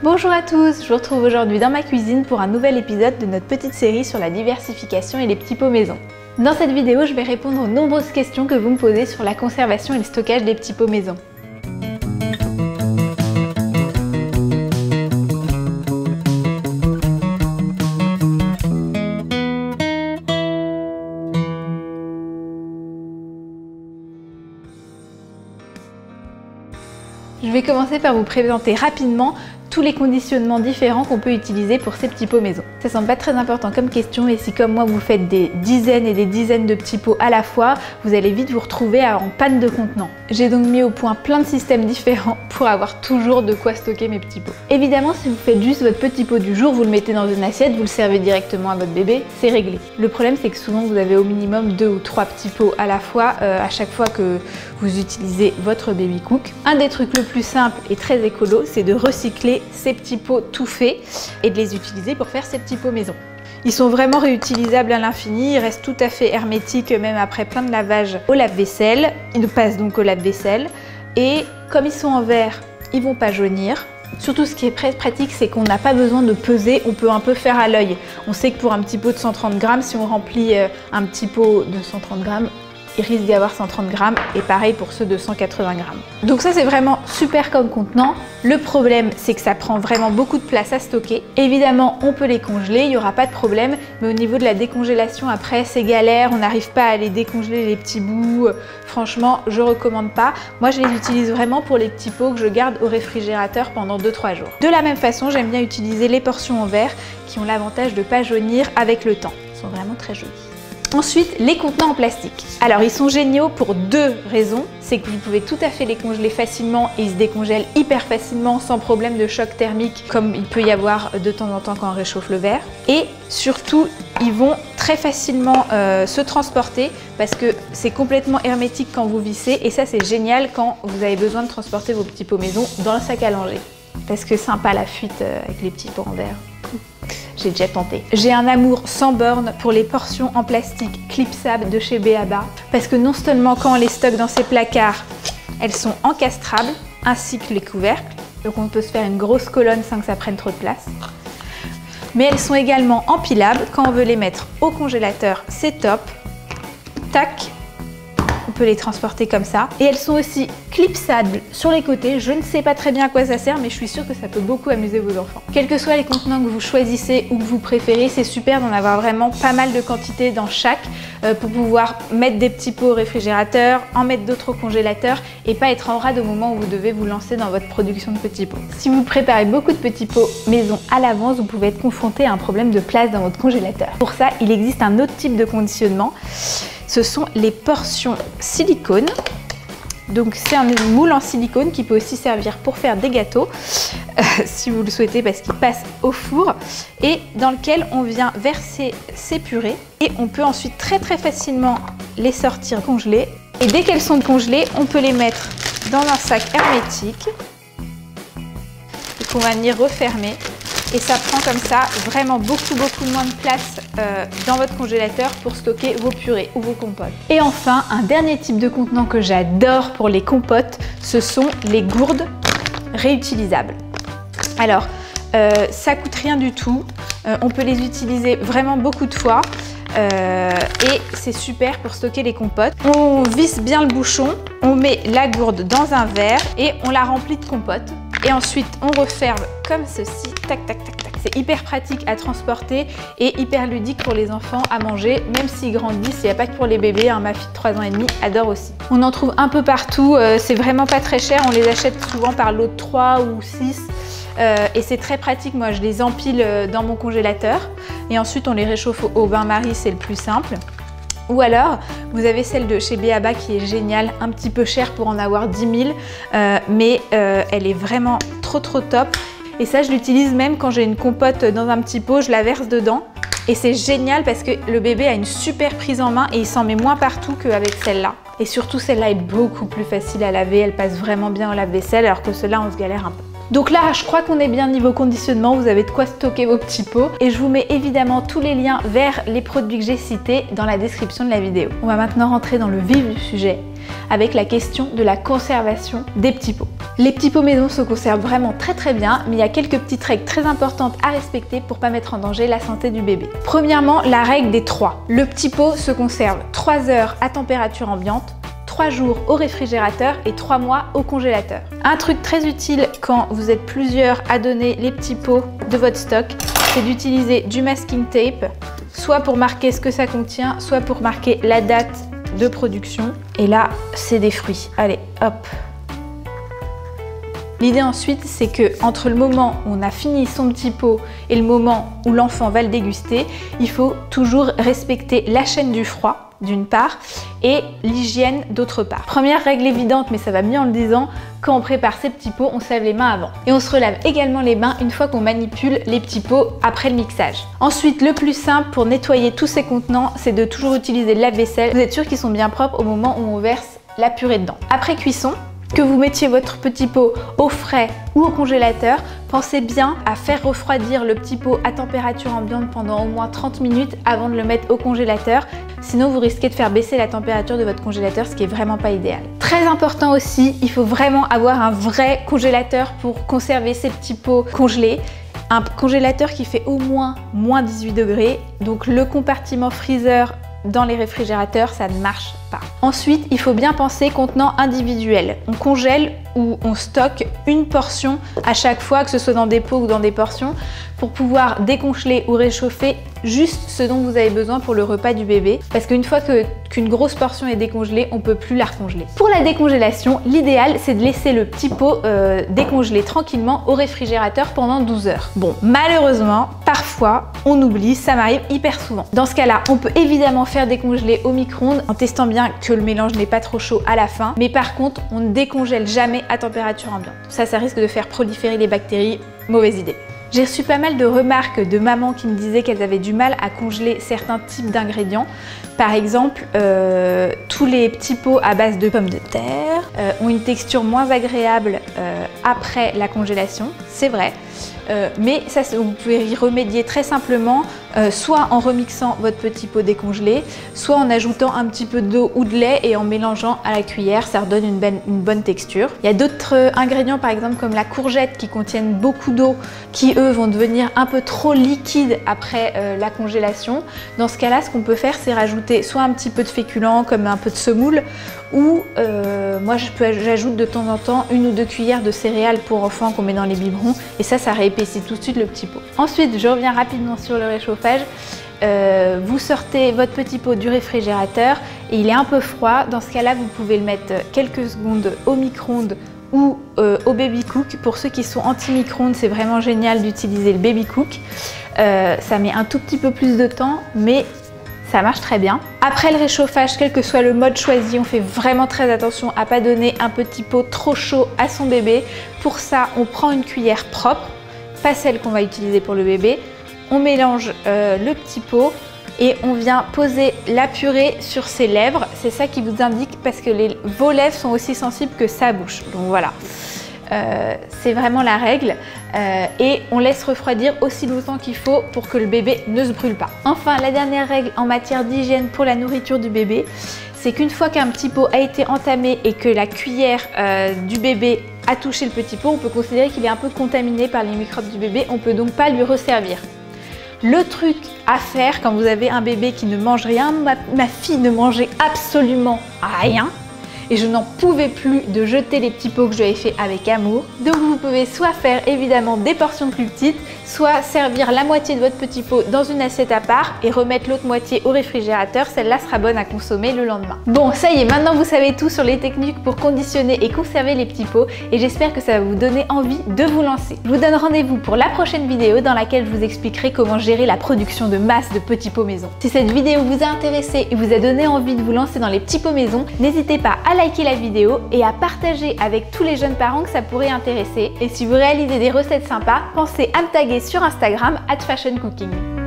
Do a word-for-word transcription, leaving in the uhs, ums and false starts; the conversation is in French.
Bonjour à tous, je vous retrouve aujourd'hui dans ma cuisine pour un nouvel épisode de notre petite série sur la diversification et les petits pots maison. Dans cette vidéo, je vais répondre aux nombreuses questions que vous me posez sur la conservation et le stockage des petits pots maison. Je vais commencer par vous présenter rapidement tous les conditionnements différents qu'on peut utiliser pour ces petits pots maison. Ça semble pas très important comme question et si comme moi vous faites des dizaines et des dizaines de petits pots à la fois, vous allez vite vous retrouver en panne de contenant. J'ai donc mis au point plein de systèmes différents pour avoir toujours de quoi stocker mes petits pots. Évidemment, si vous faites juste votre petit pot du jour, vous le mettez dans une assiette, vous le servez directement à votre bébé, c'est réglé. Le problème c'est que souvent vous avez au minimum deux ou trois petits pots à la fois euh, à chaque fois que vous utilisez votre baby cook. Un des trucs le plus simple et très écolo, c'est de recycler ces petits pots tout faits et de les utiliser pour faire ces petits pots maison. Ils sont vraiment réutilisables à l'infini, ils restent tout à fait hermétiques même après plein de lavage au lave-vaisselle. Ils passent donc au lave-vaisselle et comme ils sont en verre, ils vont pas jaunir. Surtout ce qui est très pratique, c'est qu'on n'a pas besoin de peser, on peut un peu faire à l'œil. On sait que pour un petit pot de cent trente grammes, si on remplit un petit pot de cent trente grammes, il risque d'y avoir cent trente grammes et pareil pour ceux de cent quatre-vingts grammes. Donc ça c'est vraiment super comme contenant. Le problème c'est que ça prend vraiment beaucoup de place à stocker. Évidemment on peut les congeler, il n'y aura pas de problème, mais au niveau de la décongélation après c'est galère, on n'arrive pas à les décongeler les petits bouts. Franchement je recommande pas. Moi je les utilise vraiment pour les petits pots que je garde au réfrigérateur pendant deux trois jours. De la même façon j'aime bien utiliser les portions en verre qui ont l'avantage de ne pas jaunir avec le temps. Ils sont vraiment très jolis. Ensuite, les contenants en plastique. Alors, ils sont géniaux pour deux raisons. C'est que vous pouvez tout à fait les congeler facilement et ils se décongèlent hyper facilement sans problème de choc thermique comme il peut y avoir de temps en temps quand on réchauffe le verre. Et surtout, ils vont très facilement euh, se transporter parce que c'est complètement hermétique quand vous vissez et ça, c'est génial quand vous avez besoin de transporter vos petits pots maison dans le sac à langer. Parce que sympa la fuite euh, avec les petits pots en verre. J'ai déjà tenté. J'ai un amour sans borne pour les portions en plastique clipsables de chez B.A.B.A. parce que non seulement quand on les stocke dans ces placards, elles sont encastrables, ainsi que les couvercles. Donc on peut se faire une grosse colonne sans que ça prenne trop de place. Mais elles sont également empilables. Quand on veut les mettre au congélateur, c'est top. Tac. On peut les transporter comme ça. Et elles sont aussi clipsables sur les côtés. Je ne sais pas très bien à quoi ça sert, mais je suis sûre que ça peut beaucoup amuser vos enfants. Quels que soient les contenants que vous choisissez ou que vous préférez, c'est super d'en avoir vraiment pas mal de quantité dans chaque euh, pour pouvoir mettre des petits pots au réfrigérateur, en mettre d'autres au congélateur et pas être en rade au moment où vous devez vous lancer dans votre production de petits pots. Si vous préparez beaucoup de petits pots maison à l'avance, vous pouvez être confronté à un problème de place dans votre congélateur. Pour ça, il existe un autre type de conditionnement. Ce sont les portions silicone. Donc c'est un moule en silicone qui peut aussi servir pour faire des gâteaux, euh, si vous le souhaitez, parce qu'il passe au four, et dans lequel on vient verser ces purées. Et on peut ensuite très très facilement les sortir congelées. Et dès qu'elles sont congelées, on peut les mettre dans un sac hermétique et qu'on va venir refermer. Et ça prend comme ça vraiment beaucoup beaucoup moins de place euh, dans votre congélateur pour stocker vos purées ou vos compotes. Et enfin, un dernier type de contenant que j'adore pour les compotes, ce sont les gourdes réutilisables. Alors, euh, ça coûte rien du tout, euh, on peut les utiliser vraiment beaucoup de fois. Euh, et c'est super pour stocker les compotes. On visse bien le bouchon, on met la gourde dans un verre et on la remplit de compote. Et ensuite on referme comme ceci, tac tac tac tac. C'est hyper pratique à transporter et hyper ludique pour les enfants à manger, même s'ils grandissent. Il n'y a pas que pour les bébés, hein, ma fille de trois ans et demi adore aussi. On en trouve un peu partout, euh, c'est vraiment pas très cher, on les achète souvent par lot de trois ou six. Euh, et c'est très pratique, moi je les empile dans mon congélateur et ensuite on les réchauffe au bain-marie, c'est le plus simple. Ou alors, vous avez celle de chez B.A.B.A. qui est géniale, un petit peu chère pour en avoir dix mille, euh, mais euh, elle est vraiment trop trop top. Et ça, je l'utilise même quand j'ai une compote dans un petit pot, je la verse dedans. Et c'est génial parce que le bébé a une super prise en main et il s'en met moins partout qu'avec celle-là. Et surtout, celle-là est beaucoup plus facile à laver, elle passe vraiment bien au lave-vaisselle alors que celle-là, on se galère un peu. Donc là, je crois qu'on est bien niveau conditionnement, vous avez de quoi stocker vos petits pots. Et je vous mets évidemment tous les liens vers les produits que j'ai cités dans la description de la vidéo. On va maintenant rentrer dans le vif du sujet avec la question de la conservation des petits pots. Les petits pots maison se conservent vraiment très très bien, mais il y a quelques petites règles très importantes à respecter pour pas mettre en danger la santé du bébé. Premièrement, la règle des trois. Le petit pot se conserve trois heures à température ambiante, trois jours au réfrigérateur et trois mois au congélateur. Un truc très utile quand vous êtes plusieurs à donner les petits pots de votre stock, c'est d'utiliser du masking tape, soit pour marquer ce que ça contient, soit pour marquer la date de production. Et là, c'est des fruits. Allez, hop. L'idée ensuite, c'est que entre le moment où on a fini son petit pot et le moment où l'enfant va le déguster, il faut toujours respecter la chaîne du froid, d'une part, et l'hygiène d'autre part. Première règle évidente, mais ça va mieux en le disant, quand on prépare ses petits pots, on se lave les mains avant. Et on se relave également les mains une fois qu'on manipule les petits pots après le mixage. Ensuite, le plus simple pour nettoyer tous ces contenants, c'est de toujours utiliser le lave-vaisselle. Vous êtes sûr qu'ils sont bien propres au moment où on verse la purée dedans. Après cuisson, que vous mettiez votre petit pot au frais ou au congélateur, pensez bien à faire refroidir le petit pot à température ambiante pendant au moins trente minutes avant de le mettre au congélateur. Sinon, vous risquez de faire baisser la température de votre congélateur, ce qui est vraiment pas idéal. Très important aussi, il faut vraiment avoir un vrai congélateur pour conserver ces petits pots congelés. Un congélateur qui fait au moins moins dix-huit degrés. Donc le compartiment freezer dans les réfrigérateurs, ça ne marche pas. Ensuite, il faut bien penser contenant individuel. On congèle ou on stocke une portion à chaque fois, que ce soit dans des pots ou dans des portions, pour pouvoir décongeler ou réchauffer juste ce dont vous avez besoin pour le repas du bébé. Parce qu'une fois que, qu'une grosse portion est décongelée, on ne peut plus la recongeler. Pour la décongélation, l'idéal, c'est de laisser le petit pot euh, décongeler tranquillement au réfrigérateur pendant douze heures. Bon, malheureusement, parfois, on oublie, ça m'arrive hyper souvent. Dans ce cas-là, on peut évidemment faire décongeler au micro-ondes en testant bien que le mélange n'est pas trop chaud à la fin. Mais par contre, on ne décongèle jamais à température ambiante. Ça, ça risque de faire proliférer les bactéries. Mauvaise idée. J'ai reçu pas mal de remarques de mamans qui me disaient qu'elles avaient du mal à congeler certains types d'ingrédients. Par exemple, euh, tous les petits pots à base de pommes de terre euh, ont une texture moins agréable euh, après la congélation, c'est vrai. Euh, mais ça, vous pouvez y remédier très simplement, euh, soit en remixant votre petit pot décongelé, soit en ajoutant un petit peu d'eau ou de lait et en mélangeant à la cuillère, ça redonne une, ben, une bonne texture. Il y a d'autres euh, ingrédients, par exemple comme la courgette, qui contiennent beaucoup d'eau, qui eux vont devenir un peu trop liquides après euh, la congélation. Dans ce cas-là, ce qu'on peut faire, c'est rajouter soit un petit peu de féculent, comme un peu de semoule, ou euh, moi j'ajoute de temps en temps une ou deux cuillères de céréales pour enfants qu'on met dans les biberons, et ça, ça réépaissit tout de suite le petit pot. Ensuite, je reviens rapidement sur le réchauffage. Euh, vous sortez votre petit pot du réfrigérateur et il est un peu froid. Dans ce cas-là, vous pouvez le mettre quelques secondes au micro-ondes ou euh, au baby cook. Pour ceux qui sont anti-micro-ondes, c'est vraiment génial d'utiliser le baby cook. Euh, ça met un tout petit peu plus de temps, mais ça marche très bien. Après le réchauffage, quel que soit le mode choisi, on fait vraiment très attention à ne pas donner un petit pot trop chaud à son bébé. Pour ça, on prend une cuillère propre, pas celle qu'on va utiliser pour le bébé. On mélange euh, le petit pot et on vient poser la purée sur ses lèvres. C'est ça qui vous indique, parce que les, vos lèvres sont aussi sensibles que sa bouche. Donc voilà. Euh, c'est vraiment la règle euh, et on laisse refroidir aussi longtemps qu'il faut pour que le bébé ne se brûle pas. Enfin, la dernière règle en matière d'hygiène pour la nourriture du bébé, c'est qu'une fois qu'un petit pot a été entamé et que la cuillère euh, du bébé a touché le petit pot, on peut considérer qu'il est un peu contaminé par les microbes du bébé, on peut donc pas lui resservir. Le truc à faire quand vous avez un bébé qui ne mange rien, ma, ma fille ne mangeait absolument rien, et je n'en pouvais plus de jeter les petits pots que je lui avais fait avec amour. Donc vous pouvez soit faire évidemment des portions plus petites, soit servir la moitié de votre petit pot dans une assiette à part et remettre l'autre moitié au réfrigérateur. Celle-là sera bonne à consommer le lendemain. Bon, ça y est, maintenant vous savez tout sur les techniques pour conditionner et conserver les petits pots, et j'espère que ça va vous donner envie de vous lancer. Je vous donne rendez-vous pour la prochaine vidéo dans laquelle je vous expliquerai comment gérer la production de masse de petits pots maison. Si cette vidéo vous a intéressé et vous a donné envie de vous lancer dans les petits pots maison, n'hésitez pas à liker la vidéo et à partager avec tous les jeunes parents que ça pourrait intéresser. Et si vous réalisez des recettes sympas, pensez à me taguer sur Instagram arobase fashion cooking.